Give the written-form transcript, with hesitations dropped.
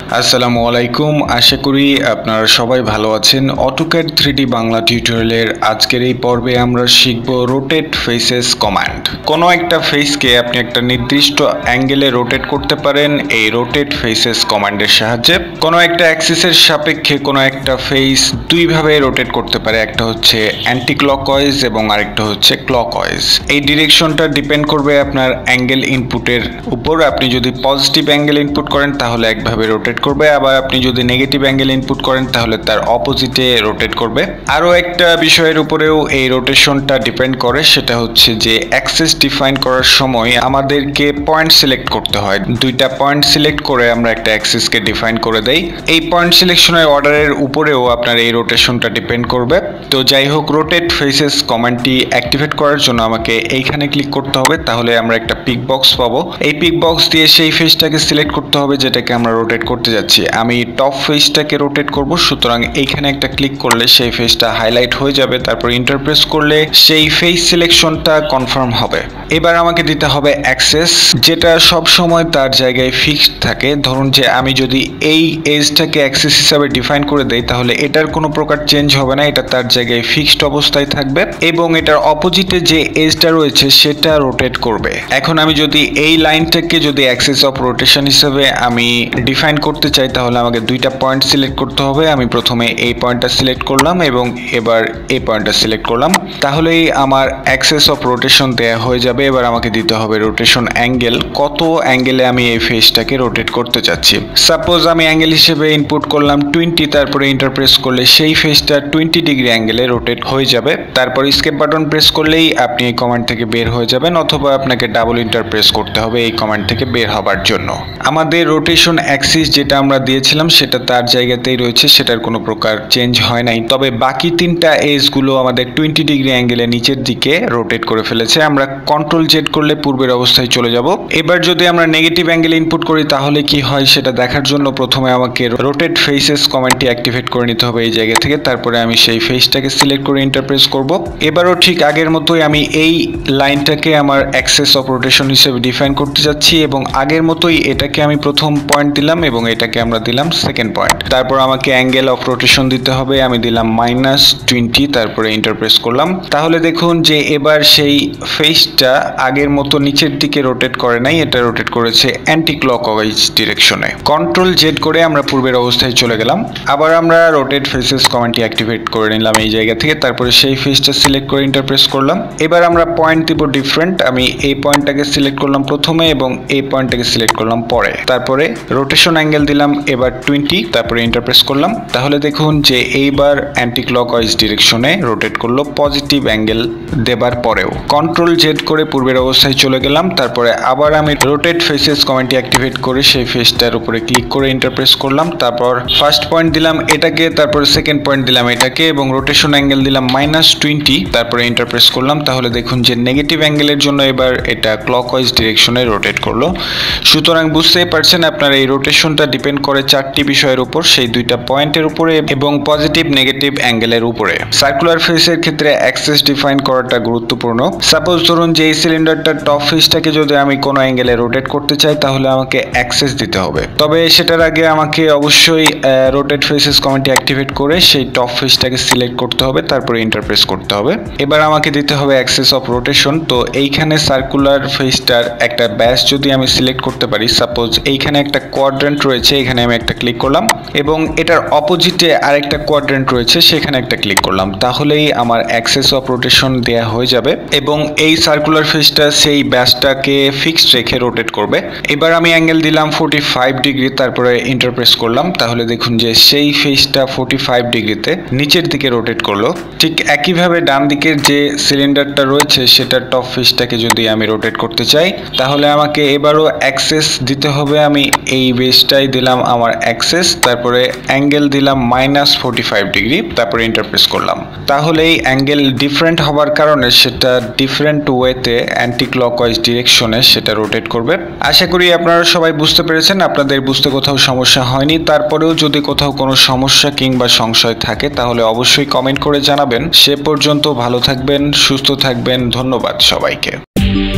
আসসালামু আলাইকুম। আশা করি আপনারা সবাই ভালো আছেন। অটোক্যাড 3D বাংলা টিউটোরিয়ালের আজকের এই পর্বে আমরা শিখব রোটেট ফেসেস কমান্ড। কোনো একটা ফেসকে আপনি একটা নির্দিষ্ট অ্যাঙ্গেলে রোটেট করতে পারেন এই রোটেট ফেসেস কমান্ডের সাহায্যে। কোনো একটা অ্যাক্সিসের সাপেক্ষে কোনো একটা ফেস দুইভাবে রোটেট করতে পারে, একটা হচ্ছে অ্যান্টি ক্লকওয়াইজ এবং আরেকটা হচ্ছে ক্লকওয়াইজ। এই ডিরেকশনটা ডিপেন্ড করবে আপনার অ্যাঙ্গেল ইনপুটের উপর। আপনি যদি পজিটিভ অ্যাঙ্গেল ইনপুট করেন তাহলে একভাবে রোটেট করবে, আবার আপনি যদি নেগেটিভ অ্যাঙ্গেল ইনপুট করেন তাহলে তার অপোজিটে রোটেট করবে। আরও একটা বিষয়ের উপরেও এই রোটেশনটা ডিপেন্ড করে, সেটা হচ্ছে যে অ্যাক্সেস ডিফাইন করার সময় আমাদেরকে পয়েন্ট সিলেক্ট করতে হয়। দুইটা পয়েন্ট সিলেক্ট করে আমরা একটা অ্যাক্সেসকে ডিফাইন করে দেই। এই পয়েন্ট সিলেকশনের অর্ডারের উপরেও আপনার এই রোটেশনটা ডিপেন্ড করবে। তো যাই হোক, রোটেট ফেসেস কমান্ডটি অ্যাক্টিভেট করার জন্য আমাকে এইখানে ক্লিক করতে হবে, তাহলে আমরা একটা পিক বক্স পাবো। এই পিক বক্স দিয়ে সেই ফেসটাকে সিলেক্ট করতে হবে যেটাকে আমরা রোটেট করতে যাচ্ছি। আমি টপ ফেসটাকে রোটেট করব, সুতরাং এইখানে একটা ক্লিক করলে সেই ফেসটা হাইলাইট হয়ে যাবে। তারপর ইন্টারপ্রেস করলে সেই ফেস সিলেকশনটা কনফার্ম হবে। এবার আমাকে দিতে হবে অ্যাক্সেস, যেটা সব সময় তার জায়গায় ফিক্সড থাকে। ধরুন যে আমি যদি এই এজটাকে অ্যাক্সেস হিসাবে ডিফাইন করে দেই তাহলে এটার কোনো প্রকার চেঞ্জ হবে না, এটা তার জায়গায় ফিক্সড অবস্থায় থাকবে এবং এটার অপোজিটে যে এজটা রয়েছে সেটা রোটেট করবে। এখন আমি যদি এই লাইনটাকে যদি অ্যাক্সেস অফ রোটেশন হিসেবে আমি ডিফাইন করতে চাই তাহলে আমাকে দুইটা পয়েন্ট সিলেক্ট করতে হবে। আমি প্রথমে এই পয়েন্টটা সিলেক্ট করলাম এবং এবার এই পয়েন্টটা সিলেক্ট করলাম, তাহলেই আমার অ্যাক্সেস অফ রোটেশন দেয়া হয়ে যাবে। এবার আমাকে দিতে হবে রোটেশন অ্যাঙ্গেল, কত অ্যাঙ্গেলে আমি এই ফেসটাকে রোটেট করতে চাচ্ছি। সাপোজ আমি অ্যাঙ্গেল হিসেবে ইনপুট করলাম 20, তারপরে ইন্টারপ্রেস করলে সেই ফেসটা 20 ডিগ্রি অ্যাঙ্গেলে রোটেট হয়ে যাবে। তারপর স্কেপ বাটন প্রেস করলেই আপনি এই কমান্ড থেকে বের হয়ে যাবেন, অথবা আপনাকে ডাবল ইন্টারপ্রেস করতে হবে এই কমান্ড থেকে বের হবার জন্য। আমাদের রোটেশন অ্যাক্সিস যেটা আমরা দিয়েছিলাম সেটা তার জায়গাতেই রয়েছে, সেটার কোনো প্রকার চেঞ্জ হয় নাই। তবে বাকি তিনটা এজগুলো আমাদের 20 ডিগ্রি অ্যাঙ্গেলে নিচের দিকে রোটেট করে ফেলেছে। আমরা কন্ট্রোল জেড করলে পূর্বের অবস্থায় চলে যাব। এবার যদি আমরা নেগেটিভ অ্যাঙ্গেল ইনপুট করি তাহলে কি হয় সেটা দেখার জন্য প্রথমে আমাকে রোটেট ফেসেস কমান্ডটি অ্যাক্টিভেট করে নিতে হবে এই জায়গা থেকে। তারপরে আমি সেই ফেসটাকে সিলেক্ট করে ইন্টারপ্রেস করব। এবারও ঠিক আগের মতোই আমি এই লাইনটাকে আমার অ্যাক্সেস অফ রোটেশন হিসেবে ডিফাইন করতে যাচ্ছি এবং আগের মতোই এটাকে আমি প্রথম পয়েন্ট দিলাম এবং এটাকে আমরা দিলাম সেকেন্ড পয়েন্ট। তারপর আমাকে অ্যাঙ্গেল অফ রোটেশন দিতে হবে, আমি দিলাম -20, তারপরে ইন্টারপ্রেস করলাম। তাহলে দেখুন যে এবার সেই ফেসটা আগের মতো নিচের দিকে রোটেট করে নাই, এটা রোটেট করেছে অ্যান্টি ক্লকওয়াইজ ডিরেকশনে। কন্ট্রোল জেড করে আমরা পূর্বের অবস্থায় চলে গেলাম। আবার আমরা রোটেট ফেসেস কমান্ডটি অ্যাক্টিভেট করে নিলাম এই জায়গা থেকে। তারপরে সেই ফেসটা সিলেক্ট করে ইন্টারপ্রেস করলাম। এবার আমরা পয়েন্ট দিব ডিফারেন্ট। আমি এই পয়েন্টটাকে সিলেক্ট করলাম প্রথমে এবং এই পয়েন্টটাকে সিলেক্ট করলাম পরে। তারপরে রোটেশন অ্যাঙ্গেল দিলাম এবার 20, তারপরে ইন্টারপ্রেস করলাম। তাহলে দেখুন যে এইবার অ্যান্টি ক্লকওয়াইজ ডিরেকশনে রোটেট করলো পজিটিভ অ্যাঙ্গেল দেবার পরেও। কন্ট্রোল জেড করে পূর্বের অবস্থায় চলে গেলাম। তারপরে আবার আমি রোটেট ফেসেস কমান্ডটি অ্যাক্টিভেট করে সেই ফেসটার উপরে ক্লিক করে ইন্টারপ্রেস করলাম। তারপর ফার্স্ট পয়েন্ট দিলাম এটাকে, তারপরে সেকেন্ড পয়েন্ট দিলাম এটাকে এবং রোটেশন অ্যাঙ্গেল দিলাম -20, তারপরে ইন্টারপ্রেস করলাম। তাহলে দেখুন যে নেগেটিভ অ্যাঙ্গেলের জন্য এবার এটা ক্লকওয়াইজ ডিরেকশনে রোটেট করলো। সুতরাং বুঝতেই পারছেন আপনার এই রোটেশনটা ডিপেন্ড করে চারটি বিষয়ের উপর, সেই দুইটা পয়েন্টের উপরে এবং পজিটিভ নেগেটিভ অ্যাঙ্গেলের উপরে। সার্কুলার ফেসের ক্ষেত্রে অ্যাক্সেস ডিফাইন করাটা গুরুত্বপূর্ণ। সাপোজ ধরুন যে এই সিলিন্ডারটার টপ ফেসটাকে যদি আমি কোনো অ্যাঙ্গেলে রোটেট করতে চাই তাহলে আমাকে অ্যাক্সেস দিতে হবে। তবে সেটার আগে আমাকে অবশ্যই রোটেট ফেসেস কমান্ডটি অ্যাক্টিভেট করে সেই টপ ফেসটাকে সিলেক্ট করতে হবে, তারপরে ইন্টারপ্রেস করতে হবে। এবার আমাকে দিতে হবে অ্যাক্সেস অফ রোটেশন। তো এইখানে সার্কুলার ফেসটার একটা ব্যাস যদি আমি সিলেক্ট করতে পারি, সাপোজ এইখানে একটা কোয়াড্রেন্ট রয়েছে, এখানে আমি একটা ক্লিক করলাম এবং এটার অপোজিটে আরেকটা কোয়াড্রেন্ট রয়েছে, সেখানে একটা ক্লিক করলাম, তাহলেই আমার অ্যাক্সেস অফ রোটেশন দেয়া হয়ে যাবে এবং এই সার্কুলার ফেসটা সেই ব্যাসটাকে ফিক্সড রেখে রোটেট করবে। এবার আমি অ্যাঙ্গেল দিলাম 45 ডিগ্রি, তারপরে ইন্টারপ্রেস করলাম। তাহলে দেখুন যে সেই ফেসটা 45 ডিগ্রিতে নিচের দিকে রোটেট করলো। ঠিক একইভাবে ডান দিকের যে সিলিন্ডারটা রয়েছে সেটার টপ ফেসটাকে যদি আমি রোটেট করতে চাই তাহলে আমাকে এবারও অ্যাক্সেস দিতে হবে। আমি এই বেসটাই দিলাম আমার অ্যাক্সেস, তারপরে অ্যাঙ্গেল দিলাম -45 ডিগ্রি, তারপরে ইন্টারপ্রেস করলাম। তাহলে এই অ্যাঙ্গেল ডিফারেন্ট হবার কারণে সেটা ডিফারেন্ট ওয়েতে অ্যান্টি ক্লকওয়াইজ ডিরেকশনে সেটা রোটেট করবে। আশা করি আপনারা সবাই বুঝতে পেরেছেন, আপনাদের বুঝতে কোথাও সমস্যা হয়নি। তারপরেও যদি কোথাও কোনো সমস্যা কিংবা সংশয় থাকে তাহলে অবশ্যই কমেন্ট করে জানাবেন। সে পর্যন্ত ভালো থাকবেন, সুস্থ থাকবেন। ধন্যবাদ সবাইকে।